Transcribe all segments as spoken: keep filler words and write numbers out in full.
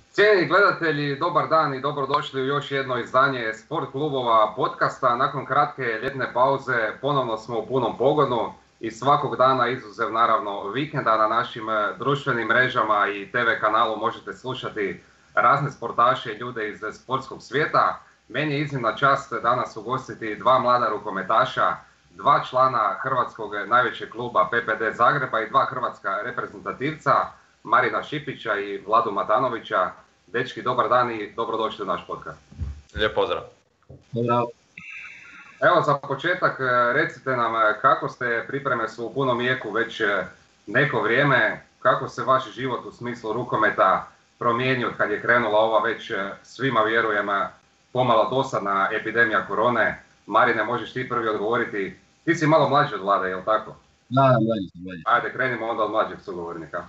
Cijenjeni gledatelji, dobar dan i dobrodošli u još jedno izdanje Sport klubova podcasta. Nakon kratke ljetne pauze ponovno smo u punom pogonu i svakog dana, izuzev naravno vikenda, na našim društvenim mrežama i te ve kanalu možete slušati razne sportaše i ljude iz sportskog svijeta. Meni je iznimna čast danas ugostiti dva mlada rukometaša, dva člana hrvatskog najvećeg kluba pe pe de Zagreba i dva hrvatska reprezentativca, Marina Šipića i Vladu Matanovića. Dečki, dobar dan i dobrodošli u naš podcast. Lijep pozdrav. Pozdrav. Evo, za početak recite nam kako ste, pripreme su u punom jeku već neko vrijeme, kako se vaš život u smislu rukometa promijenio od kad je krenula ova već svima vjerujem pomalo dosadna epidemija korone. Marine, možeš ti prvi odgovoriti, ti si malo mlađi od Vlade, jel tako? Da, mlađi sam, mlađi. Ajde, krenimo onda od mlađeg sugovornika.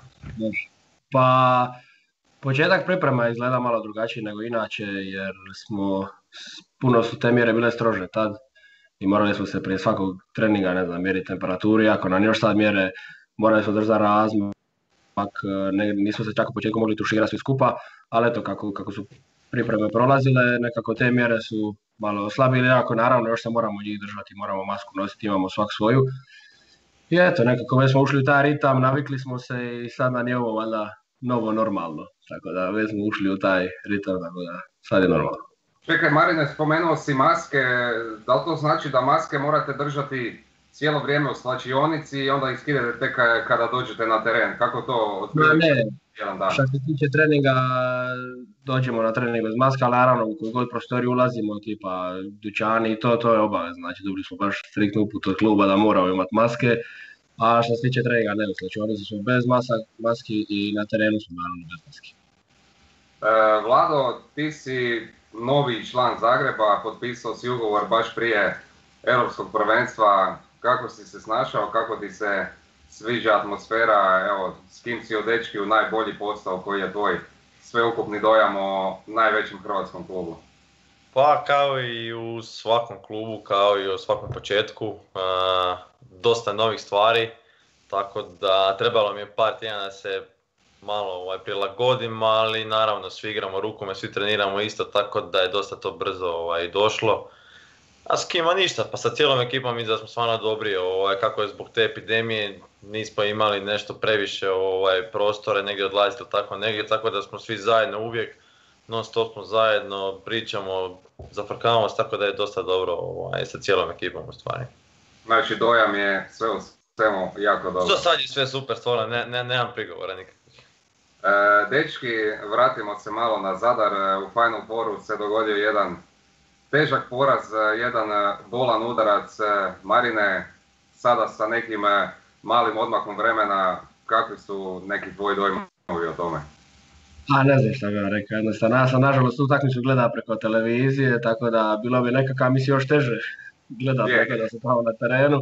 Pa, početak priprema izgleda malo drugačiji nego inače, jer smo, puno su te mjere bile strože tad i morali smo se prije svakog treninga, ne znam, mjeriti temperaturi, ako nam još sad mjere, morali smo držati razmak, ne, nismo se čak u početku mogli tuširati svi skupa, ali eto, kako, kako su pripreme prolazile, nekako te mjere su malo slabile, ako naravno još se moramo njih držati, moramo masku nositi, imamo svak svoju. I eto, nekako već smo ušli u taj ritam, navikli smo se i sad nam je ovo valjda novo normalno, tako da već smo ušli u taj ritam, tako da sad je normalno. Čekaj Marine, spomenuo si maske, da li to znači da maske morate držati cijelo vrijeme u slačionici i onda ih skidate tek kada dođete na teren? Kako to otprilike jedan dan? Što se tiče treninga, dođemo na trening bez maska, ali naravno u koju god prostoriju ulazimo, tipa dućani i to, to je obavez, znači dobili smo baš striktnu uput od kluba da moramo imati maske, a što se tiče treninga, ne, u slačionici smo bez masak, maski i na terenu smo naravno bez maski. E, Vlado, ti si novi član Zagreba, potpisao si ugovor baš prije Europskog prvenstva. Kako si se snašao, kako ti se sviđa atmosfera, evo, s kim si od dečki u najbolji postao, koji je tvoj sveukupni dojam o najvećem hrvatskom klubu? Pa kao i u svakom klubu, kao i u svakom početku, uh, dosta novih stvari, tako da trebalo mi je par tjedana da se malo ovaj, prilagodim, ali naravno svi igramo rukomet, svi treniramo isto, tako da je dosta to brzo ovaj, došlo. A s kima ništa, pa sa cijelom ekipom mislim da smo stvarno dobri, ovaj, kako je zbog te epidemije, nismo imali nešto previše ovaj, prostore, negdje odlaziti tako negdje, tako da smo svi zajedno uvijek, non stop smo zajedno, pričamo, zafrkavamo se, tako da je dosta dobro ovaj, sa cijelom ekipom u stvari. Znači dojam je sve u svemu jako dobro. Što sad je sve super, stvarno, ne, ne, nemam prigovora nikakvih. E, dečki, vratimo se malo na Zadar, u Final Fouru se dogodio jedan težak poraz, jedan bolan udarac. Marine, sada sa nekim malim odmakom vremena, kakvi su neki tvoji dojmovi o tome? A ne znam šta bih vam rekao, jednostavno, ja sam nažalost utakmicu gleda preko televizije, tako da bilo bi nekakav mislim još teže gledati yeah. da se pravo na terenu.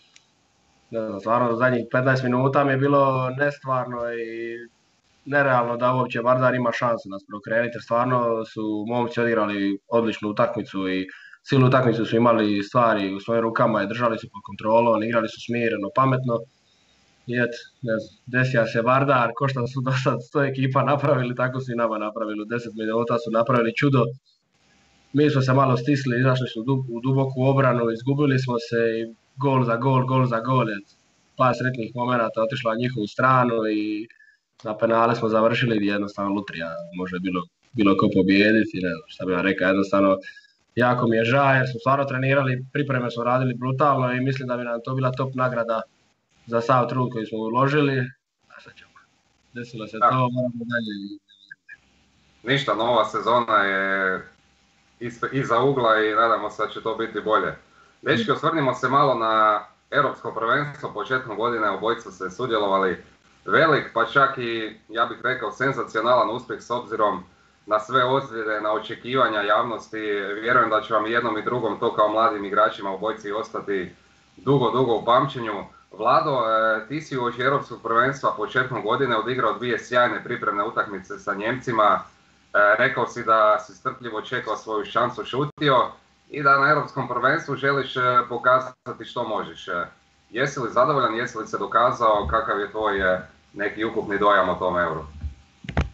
Ne znam, stvarno zadnjih petnaest minuta mi je bilo nestvarno i nerealno da uopće Vardar ima šansu nas preokrenuti, jer stvarno su momci odigrali odličnu utakmicu i cijelu utakmicu su imali stvari u svojim rukama i držali su pod kontrolom, igrali su smireno, pametno. I eto, ne znam, desija se Vardar, ko što su do sad sto ekipa napravili, tako su i nama napravili. U deset minuta su napravili čudo. Mi smo se malo stisli, izašli su u duboku obranu, izgubili smo se i gol za gol, gol za gol. Pa sretnih momenata otišla na njihovu stranu i na penale smo završili i jednostavno lutrija, može bilo, bilo ko pobijediti, ne znam šta bih vam rekao, jednostavno jako mi je žao jer smo stvarno trenirali, pripreme smo radili brutalno i mislim da bi nam to bila top nagrada za sav trud koji smo uložili, a sad ćemo, desilo se da. To, moramo dalje. Ništa, nova sezona je iza ugla i nadamo se da će to biti bolje. Dečki, osvrnimo se malo na Europsko prvenstvo, početkom godine obojica ste sudjelovali. Velik, pa čak i, ja bih rekao, senzacionalan uspjeh s obzirom na sve ozljede, na očekivanja javnosti. Vjerujem da će vam jednom i drugom to kao mladim igračima obojici ostati dugo, dugo u pamćenju. Vlado, ti si uoči Europskog prvenstva početkom godine odigrao dvije sjajne pripremne utakmice sa Njemcima. Rekao si da si strpljivo čekao svoju šansu, šutio i da na Europskom prvenstvu želiš pokazati što možeš. Jesi li zadovoljan, jesi li se dokazao, kakav je tvoj neki ukupni dojam o tom Euru?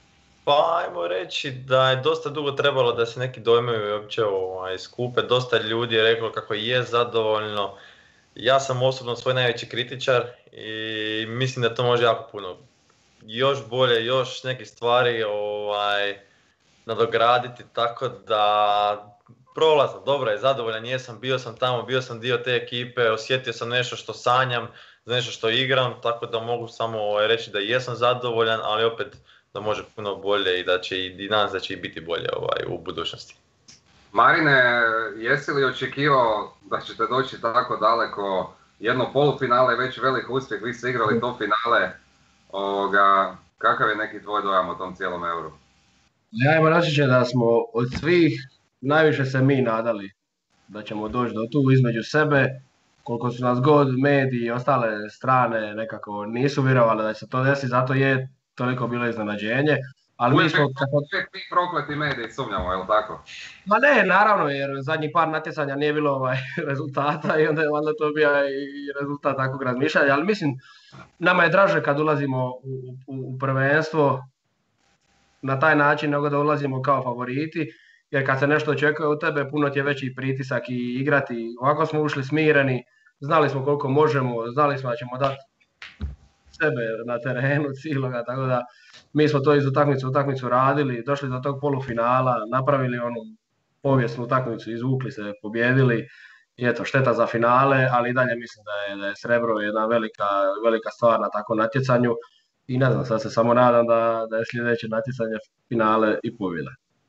Pa ajmo reći da je dosta dugo trebalo da se neki dojmovi uopće ovaj, skupe. Dosta ljudi je reklo kako je zadovoljno. Ja sam osobno svoj najveći kritičar i mislim da to može jako puno. Još bolje, još neke stvari ovaj, nadograditi, tako da prolazno, dobro je, zadovoljan jesam, bio sam tamo, bio sam dio te ekipe, osjetio sam nešto što sanjam, nešto što igram, tako da mogu samo ovaj, reći da jesam zadovoljan, ali opet da može puno bolje i da će i danas da će i biti bolje ovaj, u budućnosti. Marine, jesi li očekivao da ćete doći tako daleko? Jedno polufinale, već velik uspjeh, vi ste igrali to finale. Ovoga, kakav je neki tvoj dojam o tom cijelom Euru? Ja imam osjećaj da smo od svih najviše se mi nadali da ćemo doći do tu između sebe. Koliko su nas god mediji i ostale strane nekako nisu vjerovali da će se to desiti, zato je toliko bilo iznenađenje. Ali uvijek, mi smo... uvijek ti prokleti mediji sumnjamo, je li tako? Ma ne, naravno, jer zadnjih par natjecanja nije bilo ovaj rezultata i onda je valjda to bio i rezultat takvog razmišljanja. Ali mislim, nama je draže kad ulazimo u, u, u prvenstvo na taj način nego da ulazimo kao favoriti. Jer kad se nešto očekuje od tebe, puno ti je veći pritisak i igrati. Ovako smo ušli smireni, znali smo koliko možemo, znali smo da ćemo dati sebe na terenu cijeloga, tako da mi smo to iz utakmice u utakmicu radili, došli do tog polufinala, napravili onu povijesnu utakmicu, izvukli se, pobjedili i eto, šteta za finale, ali i dalje mislim da je, da je srebro jedna velika, velika stvar na takvom natjecanju i ne znam, sad se samo nadam da, da je sljedeće natjecanje finale i pobjeda.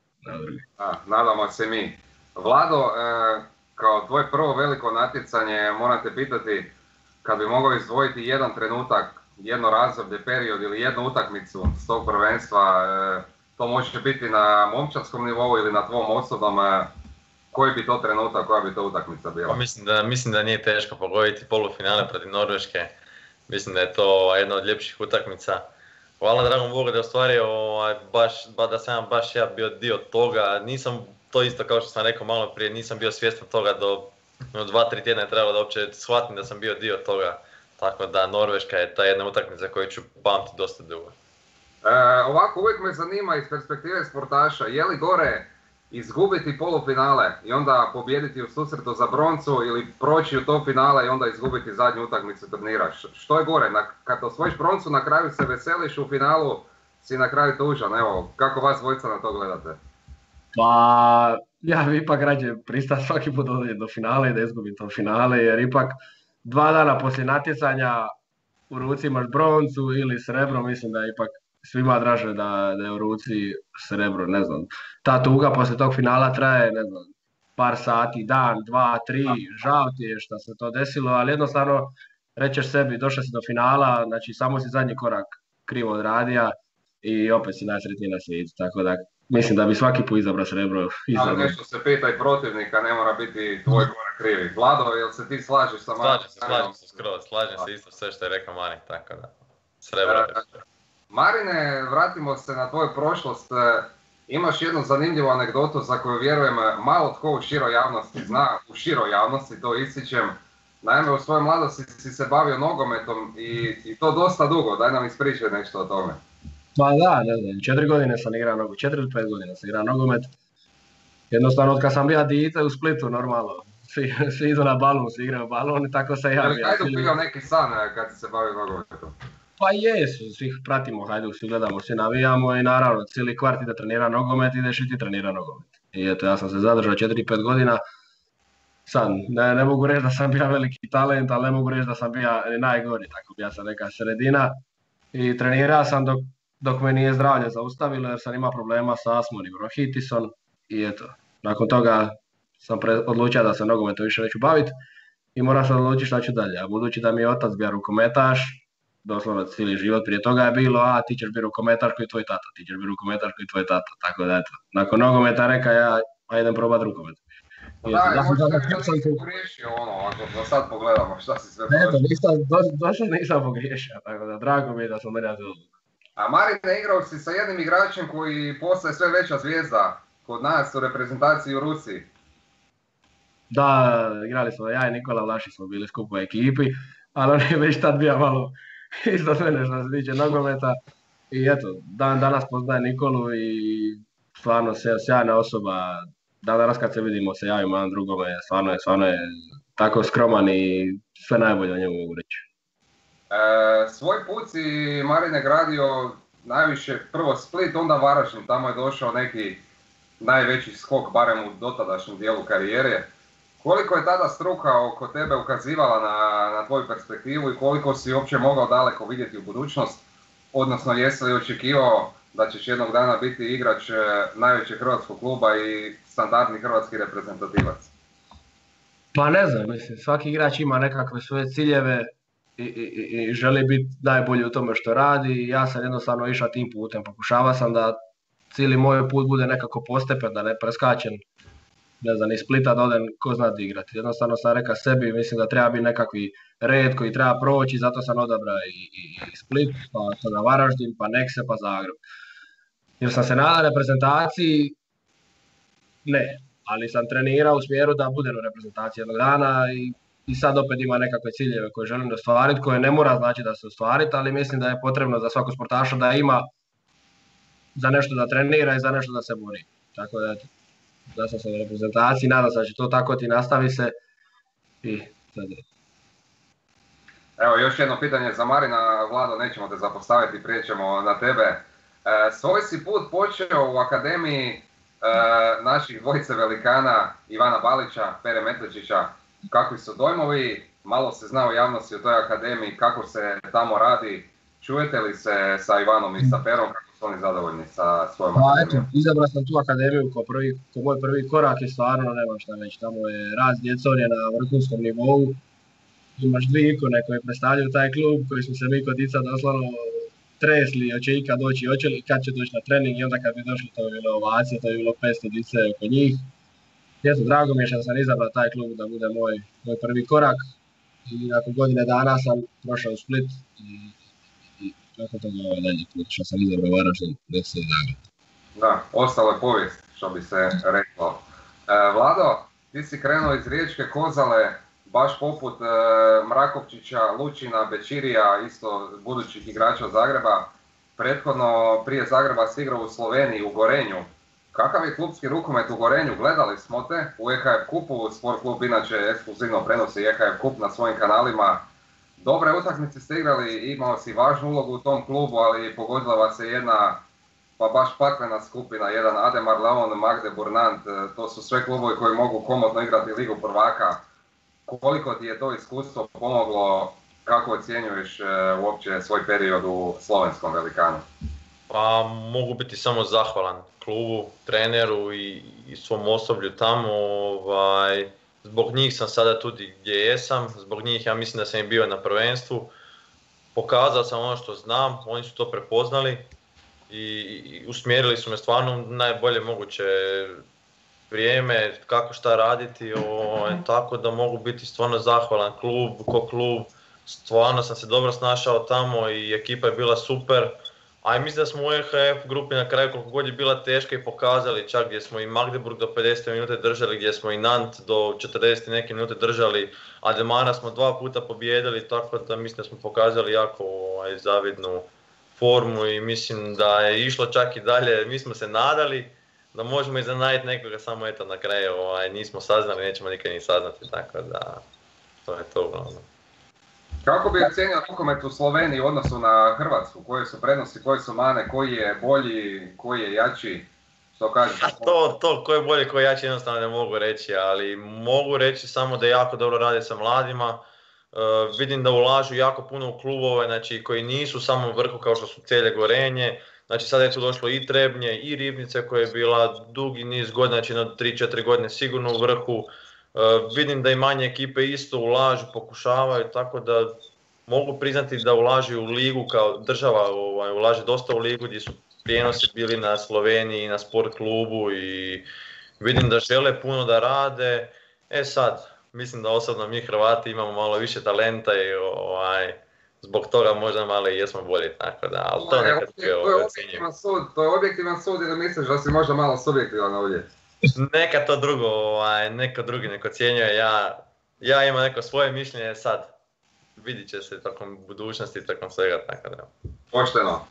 A, nadamo se mi. Vlado, e, kao tvoje prvo veliko natjecanje, moram te pitati, kad bi mogao izdvojiti jedan trenutak, jedno razdoblje, period ili jednu utakmicu s tog prvenstva, e, to može biti na momčarskom nivou ili na tvom osobnom, e, koji bi to trenutak, koja bi to utakmica bila? Pa mislim da, mislim da nije teško pogoditi polufinale protiv Norveške. Mislim da je to jedna od ljepših utakmica. Hvala dragom Bogu da je ostvario, ovaj, baš, ba, da sam baš ja bio dio toga. Nisam to isto kao što sam rekao malo prije, nisam bio svjestan toga do no, dva, tri tjedna je trebalo da uopće shvatim da sam bio dio toga. Tako da Norveška je ta jedna utakmica koju ću pamtiti dosta dugo. E, ovako, uvijek me zanima iz perspektive sportaša, je li gore izgubiti polufinale i onda pobijediti u susretu za broncu ili proći u to finale i onda izgubiti zadnju utakmicu turnira? Što je gore? Na, kad osvojiš broncu na kraju se veseliš, u finalu si na kraju tužan. Evo, kako vas dvojica na to gledate? Pa ja bi ipak rađe pristao svaki put dođe do finale i da izgubim to finale, jer ipak dva dana poslije natjecanja u ruci imaš broncu ili srebro, mislim da je ipak svima draže da, da je u ruci srebro, ne znam. Ta tuga poslije tog finala traje, ne znam, par sati, dan, dva, tri, žao ti je što se to desilo, ali jednostavno rećeš sebi, došao si do finala, znači samo si zadnji korak krivo odradio i opet si najsretniji na svijetu, tako da mislim da bi svaki put izabrao srebro. Ali nešto se pita i protivnika, ne mora biti tvoj korak krivi. Vlado, jel se ti slažeš sa Marinom? Slažem se, slažem se skroz, slažem se isto sve što je rekao Marin, tako da srebro je. Marine, vratimo se na tvoju prošlost. Imaš jednu zanimljivu anegdotu za koju vjerujem malo tko u široj javnosti zna, u široj javnosti to ističem. Naime, u svojoj mladosti si se bavio nogometom i, i to dosta dugo, daj nam ispričaj nešto o tome. Pa da, ne znam, četiri godine sam igrao nogomet, četiri ili pet godina sam igrao nogomet. Jednostavno, od kad sam bio dijete u Splitu, normalno, svi, svi idu na balon, svi igraju balon i tako se ja bio. Je li Hajduk bio neki san kad si se bavio nogometom? Pa jesu, svi pratimo Hajduk, svi gledamo, svi navijamo i naravno cijeli kvart ide trenira nogomet, ideš i ti trenira nogomet. I eto, ja sam se zadržao četiri pet godina. Sad, ne, ne mogu reći da sam bio veliki talent, ali ne mogu reći da sam bio najgori, tako ja sam neka sredina. I trenirao sam dok, dok me nije zdravlje zaustavilo jer sam imao problema sa astmom i bronhitisom. I eto, nakon toga sam pre, odlučio da se nogometom više neću baviti i moram se odlučiti šta ću dalje. A budući da mi je otac bio rukometaš, doslovno cijeli život prije toga je bilo, a ti ćeš biti rukometaš koji tvoj tata, ti ćeš biti rukometaš koji tvoj tata, tako da eto. Nakon nogometa reka ja, a idem probat rukomet. Pa da, ja možda da si pogriješio ono, ako da sad pogledamo šta si sve pogriješio. Eto, nisam, do, došao nisam pogriješio, tako da drago mi je da sam donijel odluku. A Marine, igrao si sa jednim igračem koji postaje sve veća zvijezda kod nas u reprezentaciji u Rusiji. Da, igrali smo, ja i Nikola Vlašić smo bili skupo u ekipi, ali on je već tad bio malo isto mene što se tiče nogometa. I eto, dan danas poznaje Nikolu i stvarno se sjajna osoba. Dan danas kad se vidimo se javimo jedan drugome, stvarno je, stvarno je tako skroman i sve najbolje o njemu mogu reći. E, svoj put si Marine gradio najviše prvo Split, onda Varaždin, tamo je došao neki najveći skok, barem u dotadašnjem dijelu karijere. Koliko je tada struka oko tebe ukazivala na, na tvoju perspektivu i koliko si uopće mogao daleko vidjeti u budućnost? Odnosno, jesi li očekivao da ćeš jednog dana biti igrač najvećeg hrvatskog kluba i standardni hrvatski reprezentativac? Pa ne znam, mislim, svaki igrač ima nekakve svoje ciljeve i, i, i želi biti najbolji u tome što radi. Ja sam jednostavno išao tim putem, pokušavao sam da cijeli moj put bude nekako postepen, da ne preskačem, ne znam, iz Splita da odem ko zna igrati. Jednostavno sam rekao sebi, mislim da treba biti nekakvi red koji treba proći, zato sam odabrao i, i, i Split, pa sada Varaždin, pa Nexe, pa Zagreb. Jer sam se nadao reprezentaciji, ne, ali sam trenirao u smjeru da budem u reprezentaciji jednog dana i, i sad opet ima nekakve ciljeve koje želim da ostvariti, koje ne mora znači da se ostvariti, ali mislim da je potrebno za svakog sportaša da ima za nešto da trenira i za nešto da se bori. Tako da, da sam se u reprezentaciji, nadam se da će to tako ti nastavi se i sad je. Evo, još jedno pitanje za Marina. Vlado, nećemo te zapostaviti, prijećemo na tebe. E, svoj si put počeo u akademiji e, naših dvojice velikana, Ivana Balića, Pere Metličića. Kakvi su dojmovi? Malo se zna u javnosti o toj akademiji, kako se tamo radi. Čujete li se sa Ivanom i sa Perom? Kako su oni zadovoljni sa svojom akademijom? Izabrao sam tu akademiju kao, prvi, kao moj prvi korak i stvarno nemam šta reći. Tamo je raz djecom je na vrhunskom nivou. Imaš dvije ikone koje predstavljaju taj klub, koji smo se mi kod dica doslovno tresli, hoće ikad doći, hoće li, kad će doći na trening i onda kad bi došli to je bilo ovacije, to je bilo petsto dice oko njih. Jesu, drago mi je što sam izabrao taj klub da bude moj, moj prvi korak i nakon godine dana sam došao u Split i, i kako to je dalje put, što sam izabrao Varaždin, Nexe i Zagreb. Da, ostalo je povijest, što bi se reklo. E, Vlado, ti si krenuo iz Riječke Kozale, baš poput e, Mrakovčića, Lučina, Bećirija, isto budućih igrača Zagreba. Prethodno prije Zagreba si igrao u Sloveniji, u Gorenju. Kakav je klubski rukomet u Gorenju? Gledali smo te u E H F Kupu, Sport klub inače ekskluzivno prenosi E H F Kup na svojim kanalima. Dobre utakmice ste igrali, imao si važnu ulogu u tom klubu, ali pogodila vas je jedna pa baš paklena skupina, jedan Ademar Leon, Magdeburg, Nantes, to su sve klubovi koji mogu komotno igrati Ligu prvaka. Koliko ti je to iskustvo pomoglo, kako ocjenjuješ e, uopće svoj period u slovenskom velikanu? Pa mogu biti samo zahvalan klubu, treneru i, i svom osoblju tamo. Ovaj, zbog njih sam sada tudi gdje jesam, zbog njih ja mislim da sam i bio na prvenstvu. Pokazao sam ono što znam, oni su to prepoznali i, i usmjerili su me stvarno najbolje moguće vrijeme, kako šta raditi, o, tako da mogu biti stvarno zahvalan klub, ko klub. Stvarno sam se dobro snašao tamo i ekipa je bila super. A i mislim da smo u E H F grupi na kraju koliko god je bila teška i pokazali, čak gdje smo i Magdeburg do pedeset minute držali, gdje smo i Nantes do četrdeset neke minute držali, Ademara smo dva puta pobijedili, tako da mislim da smo pokazali jako ovaj, zavidnu formu i mislim da je išlo čak i dalje. Mi smo se nadali da možemo iznenaditi nekoga, samo eto na kraju ovaj, nismo saznali, nećemo nikad ni saznati, tako da to je to uglavnom. Kako bi ocjenio rukomet u Sloveniji u odnosu na Hrvatsku? Koje su prednosti, koje su mane, koji je bolji, koji je jači? Što kažeš? To, to, ko je bolji, ko je jači, jednostavno ne mogu reći, ali mogu reći samo da jako dobro rade sa mladima. Uh, vidim da ulažu jako puno u klubove, znači koji nisu samo u vrhu kao što su Celje, Gorenje. Znači sada je tu došlo i Trebnje i Ribnice koja je bila dugi niz godina, znači jedno tri četiri godine sigurno u vrhu. Uh, vidim da i manje ekipe isto ulažu, pokušavaju, tako da mogu priznati da ulažu u ligu, kao država ovaj, ulaže dosta u ligu gdje su prijenosi bili na Sloveniji, na sport klubu i vidim da žele puno da rade. E sad, mislim da osobno mi Hrvati imamo malo više talenta i ovaj, zbog toga možda malo i jesmo bolji, tako da, ali to nekad je objektivan sud, to je objektivan sud ili misliš da si možda malo subjektivan ovdje? Neka to drugo, ovaj, neko drugi neko ocjenjuje, ja, ja imam neko svoje mišljenje sad. Vidit će se tokom budućnosti i tokom svega, tako da. Pošteno.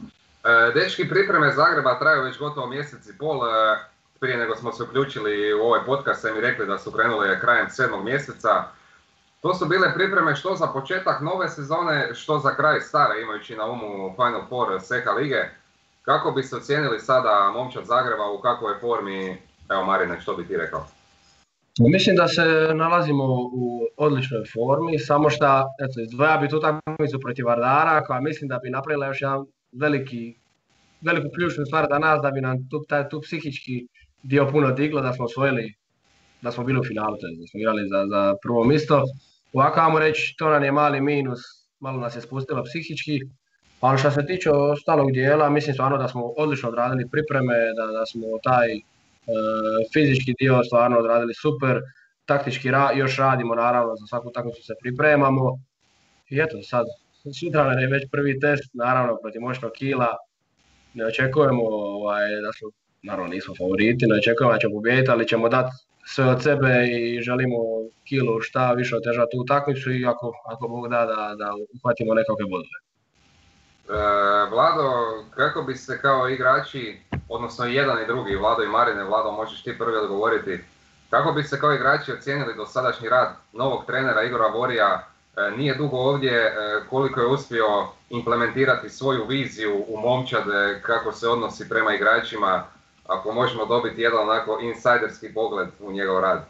Dečki, pripreme Zagreba traju već gotovo mjesec i pol. Prije nego smo se uključili u ovaj podcast, sam mi rekli da su krenule krajem sedmog mjeseca. To su bile pripreme što za početak nove sezone, što za kraj stare, imajući na umu Final Four S E H A lige. Kako bi se ocijenili sada momčad Zagreba, u kakvoj formi? Evo Marine, što bi ti rekao? Mislim da se nalazimo u odličnoj formi, samo što eto, izdvoja bi tu utakmicu protiv Vardara, koja mislim da bi napravila još jedan veliki, veliku ključnu stvar za nas, da bi nam tu, taj, tu psihički dio puno diglo, da smo osvojili, da smo bili u finalu, to je, da smo igrali za, za prvo mjesto. Ovako vam reći, to nam je mali minus, malo nas je spustilo psihički, ali što se tiče ostalog dijela, mislim stvarno da smo odlično odradili pripreme, da, da smo taj e, fizički dio stvarno odradili super, taktički ra, još radimo naravno, za svaku utakmicu se pripremamo i eto sad, sutra nam je već prvi test, naravno protiv moćnog Kila, ne očekujemo ovaj, da smo, naravno nismo favoriti, ne očekujemo da ćemo pobijediti, ali ćemo dati sve od sebe i želimo Kilu šta više otežati tu utakmicu i ako, ako Bog da, da, da uhvatimo nekakve bodove. E, Vlado, kako bi se kao igrači, odnosno jedan i drugi, Vlado i Marine, Vlado možeš ti prvi odgovoriti, kako bi se kao igrači ocijenili dosadašnji rad novog trenera Igora Vorija? E, nije dugo ovdje, e, koliko je uspio implementirati svoju viziju u momčade, kako se odnosi prema igračima, ako možemo dobiti jedan onako insajderski pogled u njegov rad.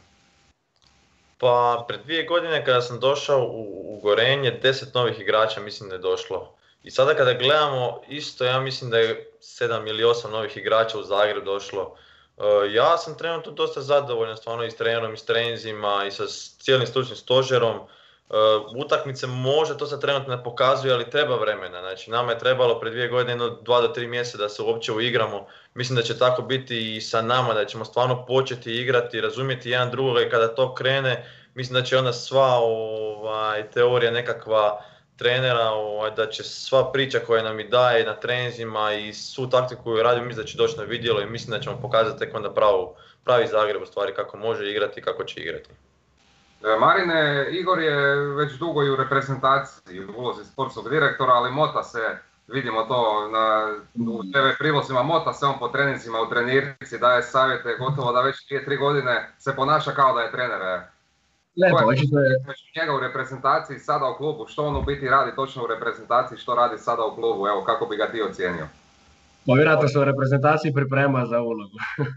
Pa pred dvije godine kada sam došao u, u Gorenje, deset novih igrača mislim da je došlo. I sada kada gledamo isto, ja mislim da je sedam ili osam novih igrača u Zagreb došlo. E, ja sam trenutno dosta zadovoljan stvarno i s trenerom i s treninzima i sa cijelim stručnim stožerom. Uh, utakmice može, to se trenutno ne pokazuje, ali treba vremena. Znači, nama je trebalo pred dvije godine, jedno dva do tri mjeseca da se uopće uigramo. Mislim da će tako biti i sa nama, da ćemo stvarno početi igrati, razumjeti jedan drugoga i kada to krene, mislim da će onda sva ovaj, teorija nekakva trenera, ovaj, da će sva priča koja nam i daje na treninzima i svu taktiku koju radimo, mislim da će doći na vidjelo i mislim da ćemo pokazati tek onda pravu, pravi Zagreb u stvari kako može igrati i kako će igrati. Marine, Igor je već dugo i u reprezentaciji, u ulozi sportskog direktora, ali mota se, vidimo to na, u te ve prilozima, mota se on po treninzima u trenirci, daje savjete, gotovo da već dvije tri godine se ponaša kao da je trener. Lepo, očito je njega u reprezentaciji, sada u klubu, što on u biti radi točno u reprezentaciji, što radi sada u klubu, evo kako bi ga ti ocijenio? Pa vjerojatno se u reprezentaciji priprema za ulogu.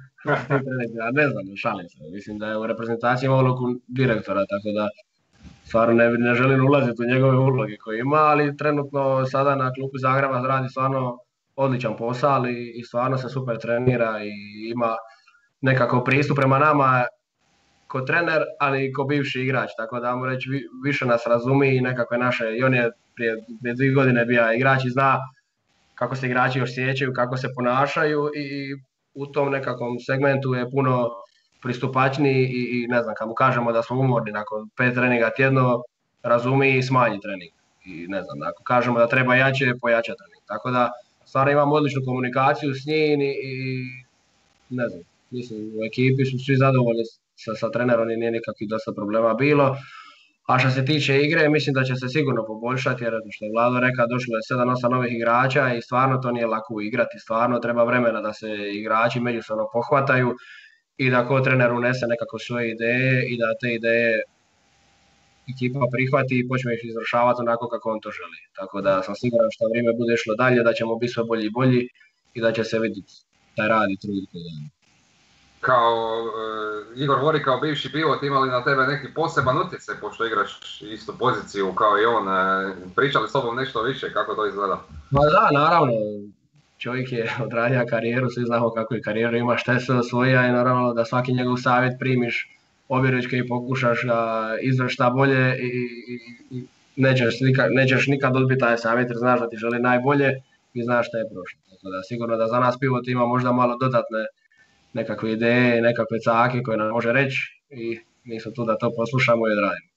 Ja ne znam, šalim se. Mislim da je u reprezentaciji ima ulogu direktora, tako da stvarno ne, ne želim ulaziti u njegove uloge koje ima, ali trenutno sada na klubu Zagreba radi stvarno odličan posao, ali i stvarno se super trenira i ima nekako pristup prema nama ko trener, ali i ko bivši igrač, tako da mu reći više nas razumi i nekakve naše, i on je prije, prije dvije godine bio igrač i zna kako se igrači osjećaju, kako se ponašaju i u tom nekakvom segmentu je puno pristupačniji i, i ne znam, kad mu kažemo da smo umorni nakon pet treninga tjedno, razumi i smanji trening. I ne znam, ako kažemo da treba jače, pojača trening. Tako da stvarno imamo odličnu komunikaciju s njim i, i ne znam, mislim u ekipi su svi zadovoljni sa, sa trenerom i nije nikakvih dosta problema bilo. A što se tiče igre, mislim da će se sigurno poboljšati jer što je Vlado rekao, došlo je sedam osam novih igrača i stvarno to nije lako igrati, stvarno treba vremena da se igrači međusobno pohvataju i da ko trener unese nekako svoje ideje i da te ideje ekipa prihvati i počne ih izvršavati onako kako on to želi. Tako da sam siguran što vrijeme bude išlo dalje, da ćemo biti sve bolji i bolji i da će se vidjeti taj rad i trud koji dana. Kao uh, Igor Vori, kao bivši pivot, imali na tebe neki poseban utjecaj, pošto igraš istu poziciju kao i on, uh, pričali s tobom nešto više, kako to izgleda? Pa da, naravno, čovjek je odradio karijeru, svi znamo kako je karijeru ima, šta je sve osvojio i naravno da svaki njegov savjet primiš objeručke i pokušaš da izvrši šta bolje i, i, i nećeš, nikad, nećeš nikad odbiti taj savjet jer znaš da ti želi najbolje i znaš šta je prošlo. Tako da sigurno da za nas pivot ima možda malo dodatne nekakve ideje, nekakve cake koje nam može reći i mi smo tu da to poslušamo i odradimo.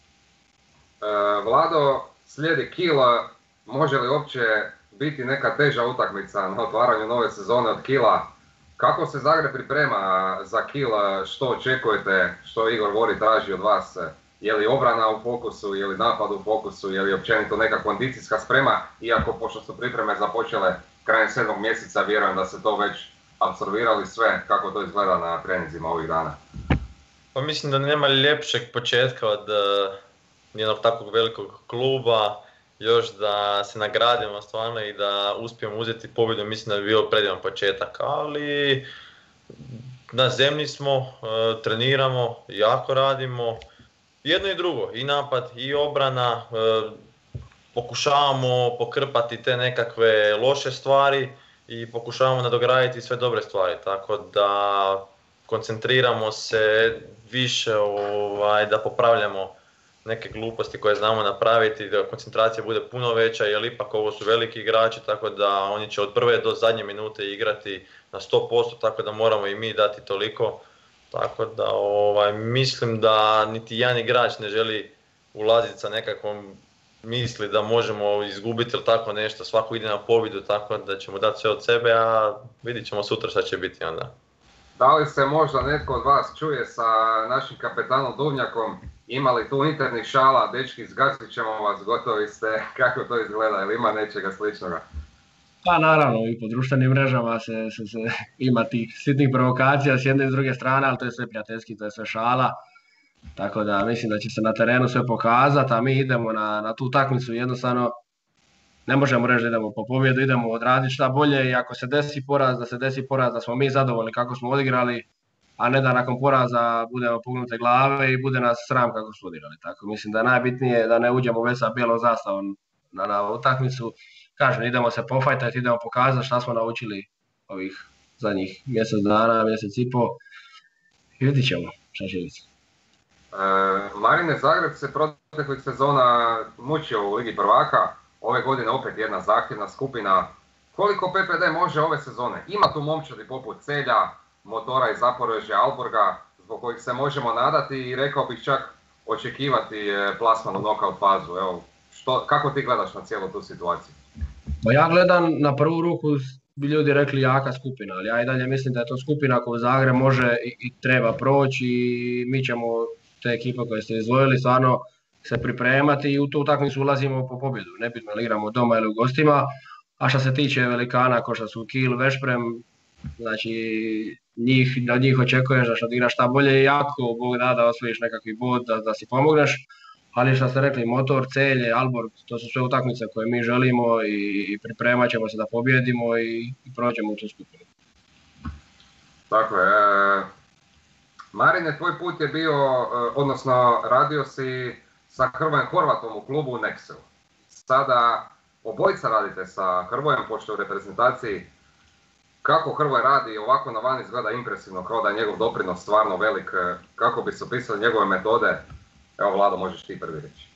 E, Vlado, slijedi Kila, može li uopće biti neka teža utakmica na otvaranju nove sezone od Kila? Kako se Zagreb priprema za Kila, što očekujete, što Igor Vori traži od vas? Je li obrana u fokusu, je li napad u fokusu, je li općenito neka kondicijska sprema, iako pošto su pripreme započele krajem sedmog mjeseca, vjerujem da se to već apsolvirali sve, kako to izgleda na treninzima ovih dana. Pa mislim da nema ljepšeg početka od uh, jednog takvog velikog kluba, još da se nagradimo stvarno i da uspijemo uzeti pobjedu, mislim da bi bio predivan početak, ali na zemlji smo, uh, treniramo, jako radimo, jedno i drugo, i napad i obrana, uh, pokušavamo pokrpati te nekakve loše stvari i pokušavamo nadograditi sve dobre stvari, tako da koncentriramo se više ovaj, da popravljamo neke gluposti koje znamo napraviti, da koncentracija bude puno veća, jer ipak ovo su veliki igrači, tako da oni će od prve do zadnje minute igrati na sto posto, tako da moramo i mi dati toliko. Tako da ovaj, mislim da niti jedan igrač ne želi ulaziti sa nekakvom misli da možemo izgubiti ili tako nešto, svako ide na pobjedu, tako da ćemo dati sve od sebe, a vidit ćemo sutra šta će biti onda. Da li se možda netko od vas čuje sa našim kapetanom Duvnjakom, imali tu internih šala, dečki zgazit ćemo vas, gotovi ste, kako to izgleda, ili ima nečega sličnoga? Pa naravno, i po društvenim mrežama se, se, se ima tih sitnih provokacija s jedne i s druge strane, ali to je sve prijateljski, to je sve šala. Tako da mislim da će se na terenu sve pokazati, a mi idemo na, na tu utakmicu, jednostavno ne možemo reći da idemo po pobjedu, idemo odraditi šta bolje i ako se desi poraz, da se desi poraz, da smo mi zadovoljni kako smo odigrali, a ne da nakon poraza budemo pognute glave i bude nas sram kako smo odigrali. Tako mislim da je najbitnije da ne uđemo već sa bijelom zastavom na, na utakmicu. Kažem, idemo se pofajtati, idemo pokazati šta smo naučili ovih zadnjih mjesec dana, mjesec i po i vidit ćemo šta će biti. E, Marine Zagreb se proteklih sezona mučio u Ligi prvaka, ove godine opet jedna zahtjevna skupina. Koliko P P D može ove sezone? Ima tu momčadi poput Celja, Motora iz Zaporožja, Alborga, zbog kojih se možemo nadati i rekao bih čak očekivati plasman u knockout fazu. Evo, što, kako ti gledaš na cijelu tu situaciju? Pa ja gledam, na prvu ruku bi ljudi rekli jaka skupina, ali ja i dalje mislim da je to skupina koju Zagreb može i, i treba proći i mi ćemo te ekipe koje ste izdvojili stvarno se pripremati i u tu utakmicu ulazimo po pobjedu. Nebitno li igramo doma ili u gostima, a što se tiče velikana kao što su Kiel, Vešprem, znači njih, da njih očekuješ da što igraš šta bolje i jako Bog da da osvojiš nekakvi bod, da, da si pomogneš, ali što ste rekli, Motor, Celje, Alborg, to su sve utakmice koje mi želimo i, i pripremat ćemo se da pobjedimo i, i prođemo u tu skupinu. Tako je. Marine, tvoj put je bio, odnosno radio si sa Hrvojem Horvatom u klubu u Nexu. Sada obojica radite sa Hrvojem, pošto u reprezentaciji. Kako Hrvoj radi, ovako na van izgleda impresivno, kao da je njegov doprinos stvarno velik. Kako bi se opisali njegove metode? Evo Vlado, možeš ti prvi reći.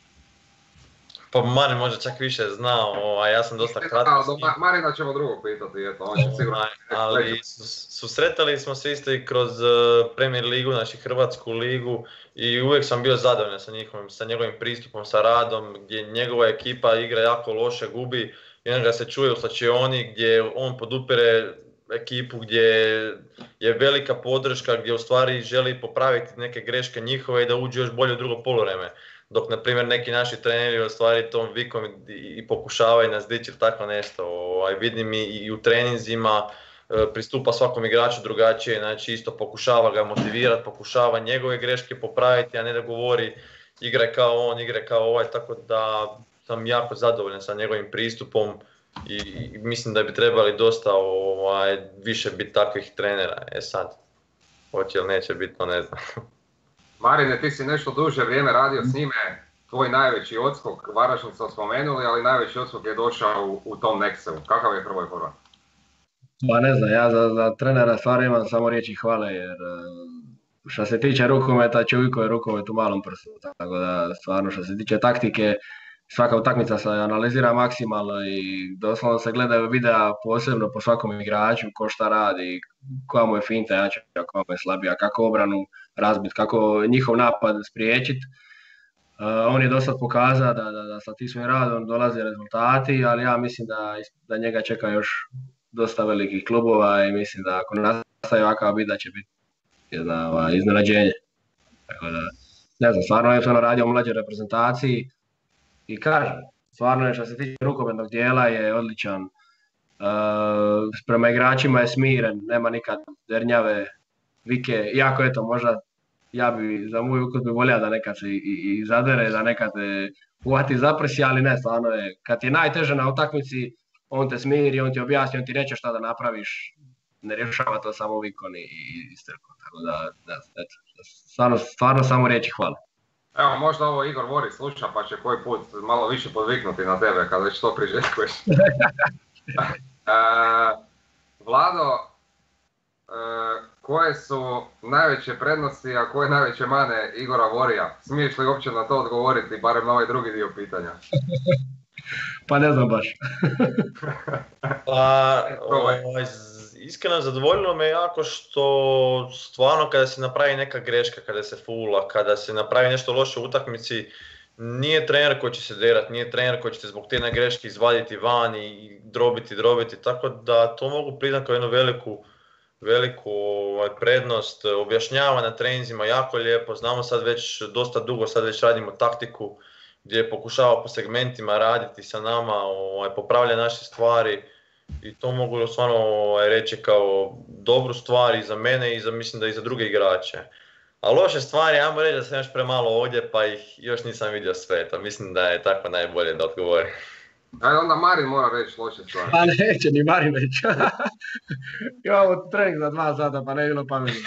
Pa Marin možda čak više znao, a ja sam dosta kratko s njim. Marina ćemo drugog pitati, eto, on će sigurno... Ali susretali smo se isto i kroz Premier ligu, znači Hrvatsku ligu i uvijek sam bio zadovoljan sa njihovim, sa njegovim pristupom, sa radom, gdje njegova ekipa igra jako loše, gubi i onda ga se čuje u slačioni gdje on podupire ekipu gdje je velika podrška, gdje u stvari želi popraviti neke greške njihove i da uđe još bolje u drugo poluvreme. Dok, na primjer, neki naši treneri u stvari tom vikom i pokušavaju nas dići ili tako nešto. Ovaj, vidim i, i u treninzima pristupa svakom igraču drugačije, znači isto pokušava ga motivirati, pokušava njegove greške popraviti, a ne da govori igraj kao on, igraj kao ovaj, tako da sam jako zadovoljan sa njegovim pristupom i, i mislim da bi trebali dosta ovaj, više biti takvih trenera. E sad, hoće ili neće biti, to ne znam. Marine, ti si nešto duže vrijeme radio s njime, tvoj najveći odskok, Varaždin smo spomenuli, ali najveći odskok je došao u, u tom Nexu. Kakav je Hrvoj Horvat? Pa ne znam, ja za, za trenera stvarno imam samo riječi hvale, jer što se tiče rukometa, čovjeko je rukomet u malom prstu, tako da stvarno što se tiče taktike, svaka utakmica se analizira maksimalno i doslovno se gledaju videa posebno po svakom igraču, ko šta radi, koja mu je finta jača, koja mu je slabija, kako obranu razbiti, kako njihov napad spriječiti. Uh, on je dosta pokazao da, da, da sa tim svojim radom dolaze rezultati, ali ja mislim da, da njega čeka još dosta velikih klubova i mislim da ako nastaje ovakav bit da će biti jedna ova, iznenađenje. Tako da, ne znam, stvarno je to radio u mlađoj reprezentaciji i kažem, stvarno je što se tiče rukometnog dijela je odličan prema igračima je smiren, nema nikad dernjave, vike, iako eto možda ja bi za moj ukus bi volio da nekad se i, i, i zadere, da nekad te uhvati zaprsi, ali ne, stvarno je, kad ti je najteže na utakmici, on te smiri, on ti objasni, on ti reče šta da napraviš, ne rješava to samo vikon i, i istrko, tako da, da eto, stvarno, stvarno samo riječi hvala. Evo, možda ovo Igor Vori sluša, pa će koji put malo više podviknuti na tebe kad već to priželjkuješ. e, Vlado, e, koje su najveće prednosti, a koje najveće mane Igora Vorija? Smiješ li uopće na to odgovoriti, barem na ovaj drugi dio pitanja? Pa ne znam baš. Pa, ovaj, iskreno zadovoljilo me jako što stvarno kada se napravi neka greška, kada se fula, kada se napravi nešto loše u utakmici, nije trener koji će se derat, nije trener koji će te zbog te greške izvaditi van i drobiti, drobiti, tako da to mogu priznati kao jednu veliku, veliku ovaj, prednost. Objašnjava na treninzima jako lijepo, znamo sad već dosta dugo, sad već radimo taktiku gdje pokušava po segmentima raditi sa nama, ovaj, popravlja naše stvari i to mogu stvarno ovaj, reći kao dobru stvar i za mene i za, mislim da i za druge igrače. A loše stvari, ajmo reći da sam još premalo ovdje pa ih još nisam vidio sve, to mislim da je tako najbolje da odgovorim. Ajde, onda Marin mora reći loše stvari. Pa neće ni Marin reći. Imamo trening za dva sata pa ne bilo pametno.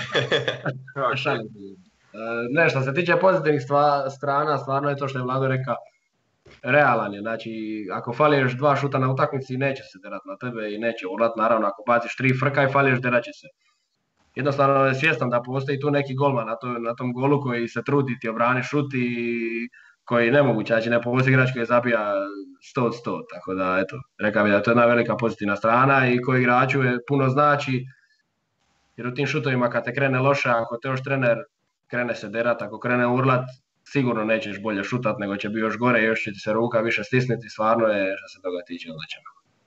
Šalim se. Ne, što se tiče pozitivnih stva, strana, stvarno je to što je Vlado rekao, realan je, znači ako fališ dva šuta na utakmici neće se derat na tebe i neće urat, naravno ako baciš tri frka i fališ derat će se. Jednostavno je svjestan da postoji tu neki golman na, to, na tom golu koji se trudi ti obrani šut i koji je nemoguće, znači ne postoji igrač koji zabija sto od sto, tako da eto, rekao bi da je to jedna velika pozitivna strana i koji igraču je puno znači, jer u tim šutovima kad te krene loše, ako te još trener krene se derat, ako krene urlat, sigurno nećeš bolje šutat, nego će biti još gore, još će ti se ruka više stisniti, stvarno je, što se toga tiče, odlično.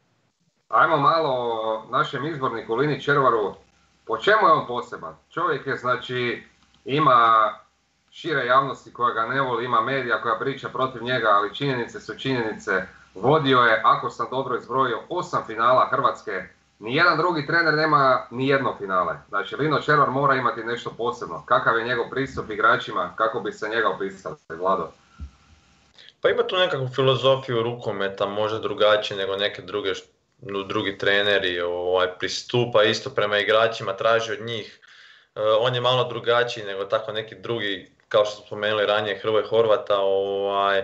Ajmo malo o našem izborniku Lini Červaru. Po čemu je on poseban? Čovjek je, znači, ima šire javnosti koja ga ne voli, ima medija koja priča protiv njega, ali činjenice su činjenice. Vodio je, ako sam dobro izbrojio, osam finala Hrvatske. Nijedan drugi trener nema ni jedno finale. Znači, Lino Červar mora imati nešto posebno. Kakav je njegov pristup igračima, kako bi se njega opisali, Vlado? Pa ima tu nekakvu filozofiju rukometa, možda drugačije nego neke druge, drugi treneri, ovaj, pristupa isto prema igračima, traži od njih. E, on je malo drugačiji nego tako neki drugi, kao što smo spomenuli ranije, Hrvoje Horvata, ovaj,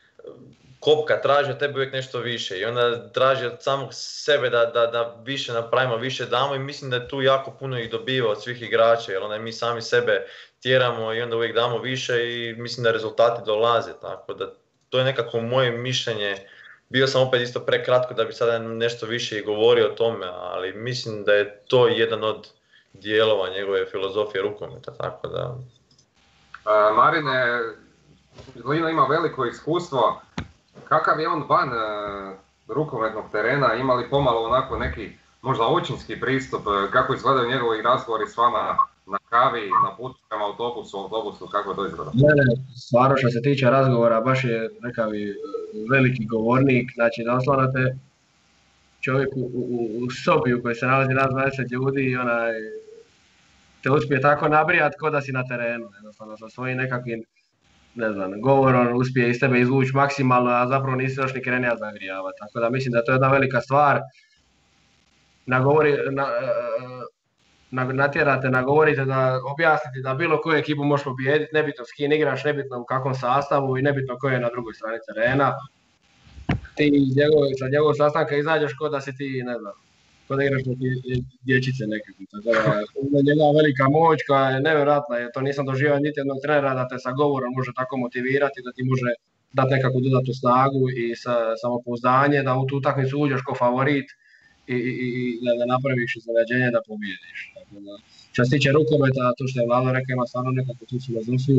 kopka, traži od tebe uvijek nešto više i onda traži od samog sebe da, da, da više napravimo, više damo i mislim da je tu jako puno ih dobiva od svih igrača jer onda mi sami sebe tjeramo i onda uvijek damo više i mislim da rezultati dolaze, tako da to je nekako moje mišljenje. Bio sam opet isto prekratko da bi sada nešto više i govorio o tome, ali mislim da je to jedan od dijelova njegove filozofije rukometa, tako da... A, Marine, Lino ima veliko iskustvo. Kakav je on van e, rukometnog terena, ima li pomalo onako neki možda očinski pristup, e, kako izgledaju njegovi razgovori s vama na kavi, na putu prema autobusu, autobusu, kako to izgleda? Ne, ne, stvarno što se tiče razgovora, baš je, rekao bi, veliki govornik, znači doslovno te čovjek u, u, u sobi u kojoj se nalazi nas dvadeset ljudi i onaj, te uspije tako nabrijat ko da si na terenu, jednostavno sa svojim nekakvim, ne znam, govorom uspije iz tebe izvući maksimalno, a zapravo nisi još ni krenija zagrijavati. Tako da mislim da je to jedna velika stvar. Nagovori, na, na, natjerate, nagovorite da objasnite da bilo koju ekipu možeš pobijediti, nebitno s kim igraš, nebitno u kakvom sastavu i nebitno ko je na drugoj strani terena. Ti iz njegov, sa njegovog sastanka izađeš ko da si ti, ne znam, ko da igraš neke dječice nekako. Tako da je njegova velika moć koja je nevjerojatna, jer to nisam doživio niti jednog trenera da te sa govorom može tako motivirati, da ti može dati nekakvu dodatnu snagu i sa, samopouzdanje, da u tu utakmicu uđeš kao favorit i, i, i da, da napraviš iznenađenje da pobjediš. Tako da, što se tiče rukometa, to što je Vlado rekao, ima stvarno nekakvu tu filozofiju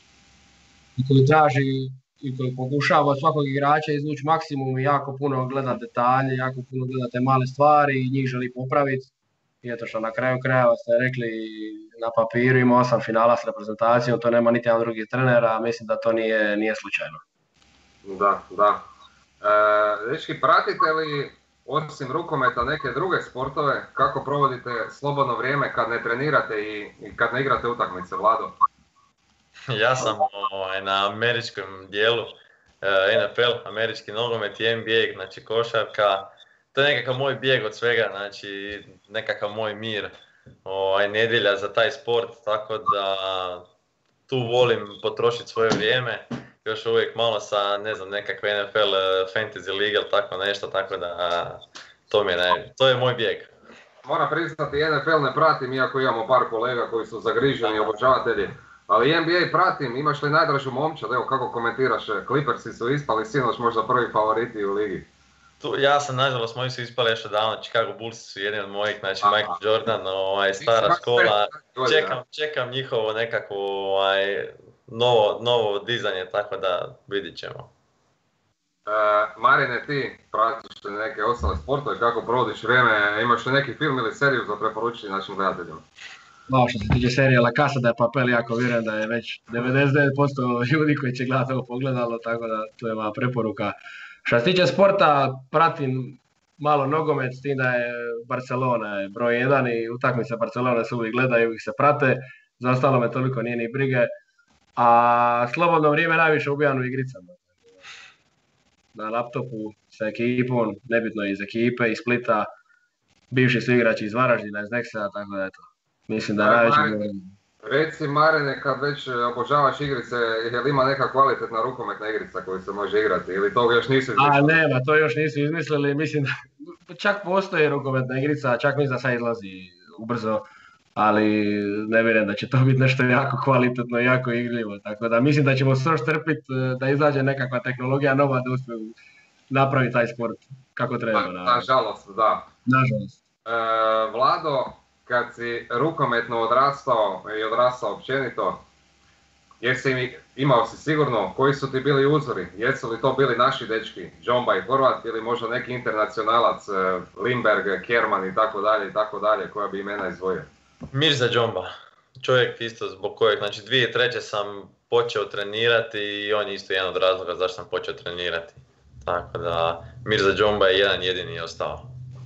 koju traži i koji pokušava od svakog igrača izvući maksimum i jako puno gleda detalje, jako puno gleda te male stvari i njih želi popraviti. I eto što na kraju krajeva ste rekli, na papiru ima osam finala s reprezentacijom, to nema niti jedan drugi trener, a mislim da to nije, nije slučajno. Da, da. E, dečki, pratite li osim rukometa neke druge sportove, kako provodite slobodno vrijeme kad ne trenirate i, i kad ne igrate utakmice, Vlado? Ja sam ovaj, na američkom dijelu, N F L, američki nogomet i N B A, znači košarka. To je nekakav moj bijeg od svega, znači nekakav moj mir, ovaj, nedjelja za taj sport, tako da tu volim potrošiti svoje vrijeme. Još uvijek malo sa, ne znam, nekakve N F L Fantasy League ili tako nešto, tako da to mi je, ne, to je moj bijeg. Moram priznati, N F L ne pratim, iako imamo par kolega koji su zagriženi obožavatelji. Ali N B A pratim, imaš li najdražu momčad, evo kako komentiraš, Clippersi su ispali sinoć možda prvi favoriti u ligi. Tu, ja sam, nažalost, moji su ispali još davno, Chicago Bulls su jedni od mojih, znači Aha. Michael Jordan, ovaj, stara škola, čekam, čekam njihovo nekako ovaj, novo, novo dizanje, tako da vidit ćemo. E, Marine, ti pratiš neke ostale sportove, kako provodiš vrijeme, imaš li neki film ili seriju za preporučiti našim gledateljima? No, što se tiče serije La Casa de Papel, jako vjerujem da je već devedeset devet posto ljudi koji će gledati ovo pogledalo, tako da to je moja preporuka. Što se tiče sporta, pratim malo nogomet, s tim da je Barcelona je broj jedan i utakmice Barcelone se uvijek gledaju, uvijek se prate, za ostalo me toliko nije ni brige, a slobodno vrijeme najviše ubijam u igricama. Na laptopu sa ekipom, nebitno iz ekipe, iz Splita, bivši su igrači iz Varaždina, iz Nexa, tako da eto. Mislim da je najveći broj. Reci Marine, kad već obožavaš igrice, je li ima neka kvalitetna rukometna igrica koju se može igrati ili to još nisu izmislili? A nema, to još nisu izmislili, mislim da čak postoji rukometna igrica, čak mislim da sad izlazi ubrzo, ali ne vjerujem da će to biti nešto jako kvalitetno i jako igrljivo, tako da mislim da ćemo sve još trpiti da izađe nekakva tehnologija nova da uspiju napraviti taj sport kako treba. Na, nažalost, da. Nažalost. E, Vlado, kad si rukometno odrastao i odrastao općenito, jesi imao si sigurno koji su ti bili uzori? Jesu li to bili naši dečki, Džomba i Horvat ili možda neki internacionalac, Limberg, Kerman i tako dalje i tako dalje, koja bi imena izdvojio? Mirza Džomba, čovjek isto zbog kojeg, znači dvije tisuće treće sam počeo trenirati i on je isto jedan od razloga zašto sam počeo trenirati. Tako da Mirza Džomba je jedan jedini ostao.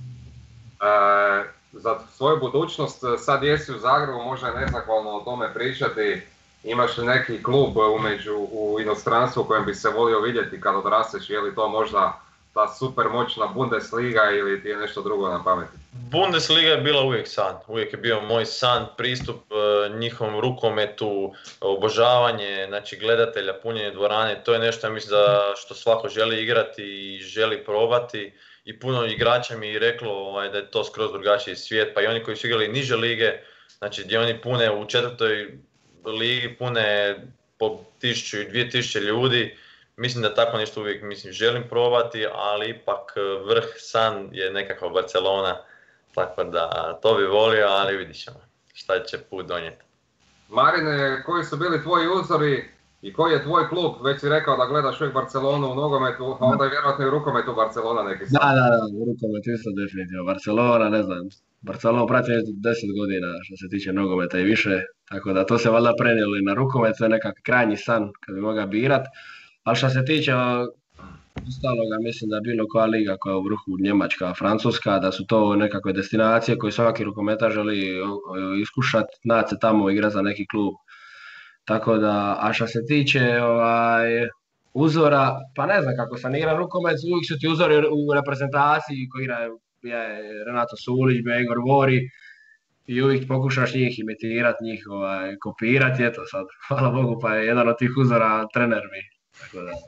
E, za svoju budućnost, sad jesi u Zagrebu, možda je nezahvalno o tome pričati. Imaš li neki klub umeđu, u inostranstvu kojem bi se volio vidjeti kad odrasteš, je li to možda ta super moćna Bundesliga ili ti je nešto drugo na pameti? Bundesliga je bila uvijek san, uvijek je bio moj san, pristup e, njihovom rukometu, obožavanje, znači gledatelja, punjenje dvorane, to je nešto ja mislim da što svako želi igrati i želi probati. I puno igrača mi je reklo ovaj, da je to skroz drugačiji svijet, pa i oni koji su igrali niže lige, znači gdje oni pune u četvrtoj ligi pune po tisuću i dvije tisuće ljudi, mislim da tako nešto uvijek mislim, želim probati, ali ipak vrh san je nekakva Barcelona, tako da to bi volio, ali vidit ćemo šta će put donijeti. Marine, koji su bili tvoji uzori i koji je tvoj klub? Već si rekao da gledaš uvijek Barcelonu u nogometu, a onda je vjerojatno i u rukometu Barcelona neki san. Da, da, da, u rukometu isto definitivno. Barcelona, ne znam, Barcelonu pratim deset godina što se tiče nogometa i više, tako da to se valjda prenijelo i na rukomet, to je nekakav krajnji san kad bi mogao birat. Ali što se tiče ostaloga, mislim da je bilo koja liga koja je u vrhu, Njemačka, Francuska, da su to nekakve destinacije koje svaki rukometa želi iskušati, naći se tamo igra za neki klub. Tako da, a što se tiče ovaj, uzora, pa ne znam kako sam igra rukomet, uvijek su ti uzori u reprezentaciji koji igra je Renato Sulić, Begor Vori i uvijek pokušaš njih imitirati, njih ovaj, kopirati, eto sad, hvala Bogu, pa je jedan od tih uzora trener mi. Tako da.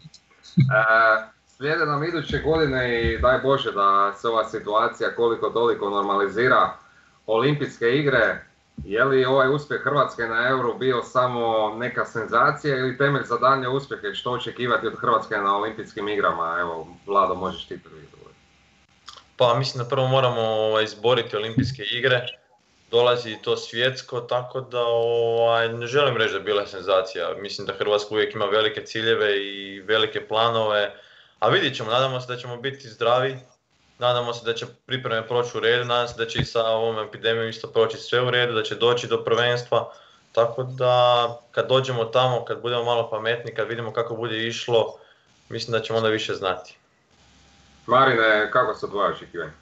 E, slijede nam iduće godine i daj Bože da se ova situacija koliko toliko normalizira, olimpijske igre. Je li ovaj uspjeh Hrvatske na Euru bio samo neka senzacija ili temelj za daljnje uspjehe? Što očekivati od Hrvatske na olimpijskim igrama? Evo, Vlado, možeš ti prvi govoriti. Pa mislim da prvo moramo ovaj, izboriti olimpijske igre. Dolazi to svjetsko, tako da ovaj, ne želim reći da je bila senzacija. Mislim da Hrvatska uvijek ima velike ciljeve i velike planove. A vidjet ćemo, nadamo se da ćemo biti zdravi. Nadamo se da će pripreme proći u redu, nadam se da će i sa ovom epidemijom isto proći sve u redu, da će doći do prvenstva. Tako da kad dođemo tamo, kad budemo malo pametni, kad vidimo kako bude išlo, mislim da ćemo onda više znati. Marine, kako su tvoje očekivanje?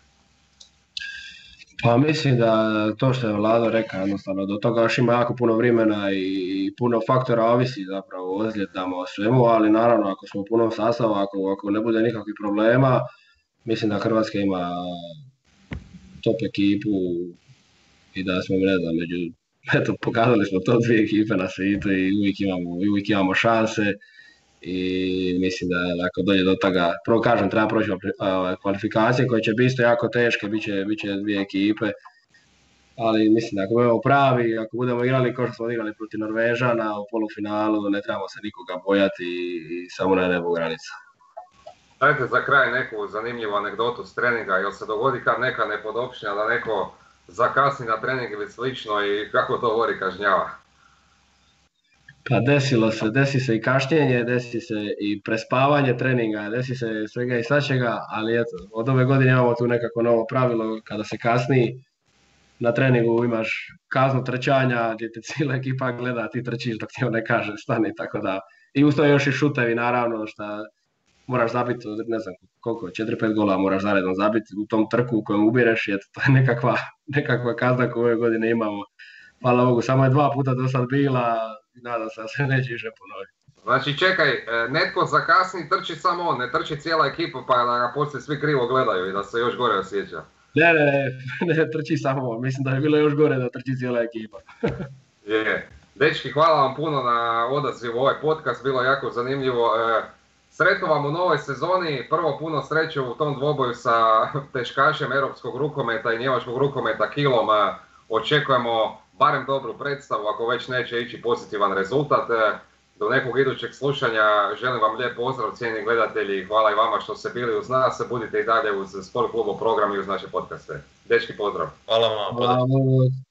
Pa mislim da to što je Vlado rekao, jednostavno, do toga još ima jako puno vremena i puno faktora ovisi zapravo o ozljedama, o svemu, ali naravno ako smo u punom sastavu, ako, ako ne bude nikakvih problema, mislim da Hrvatska ima top ekipu i da smo, ne znam, među, eto, pokazali smo to dvije ekipe na svijetu i uvijek imamo, uvijek imamo šanse i mislim da ako dođe do toga, prvo kažem, treba proći kvalifikacije koje će biti isto jako teške, bit će, bit će dvije ekipe, ali mislim da ako budemo pravi, ako budemo igrali kao što smo igrali protiv Norvežana u polufinalu, ne trebamo se nikoga bojati i samo na nebu granica. Dajte za kraj neku zanimljivu anegdotu s treninga, jel se dogodi kad neka nepodopština da neko zakasni na trening ili slično i kako to Lori kažnjava? Pa desilo se, desi se i kašnjenje, desi se i prespavanje treninga, desi se svega i svačega, ali eto, od ove godine imamo tu nekako novo pravilo, kada se kasni na treningu imaš kaznu trčanja gdje te cijela ekipa gleda, ti trčiš dok ti on ne kaže stani, tako da, i uz to još i šutevi naravno, što moraš zabiti, ne znam koliko, četiri pet gola moraš zaredom zabiti u tom trku u kojem ubireš, eto, to je nekakva, nekakva kazna koju ove godine imamo. Hvala Bogu, samo je dva puta do sad bila, nadam se da se neće više ponoviti. Znači čekaj, netko zakasni, trči samo on, ne trči cijela ekipa pa da ga poslije svi krivo gledaju i da se još gore osjeća. Ne, ne, ne, ne trči samo on, mislim da je bilo još gore da trči cijela ekipa. Je. Dečki, hvala vam puno na odazivu ovaj podcast, bilo je jako zanimljivo. Sretno vam u novoj sezoni, prvo puno sreće u tom dvoboju sa teškašem europskog rukometa i njemačkog rukometa Kilom. Očekujemo barem dobru predstavu, ako već neće ići pozitivan rezultat. Do nekog idućeg slušanja želim vam lijep pozdrav, cijenjeni gledatelji, hvala i vama što ste bili uz nas, budite i dalje uz Sport Klubo program i uz naše podcaste. Dečki, pozdrav! Hvala vam. Hvala.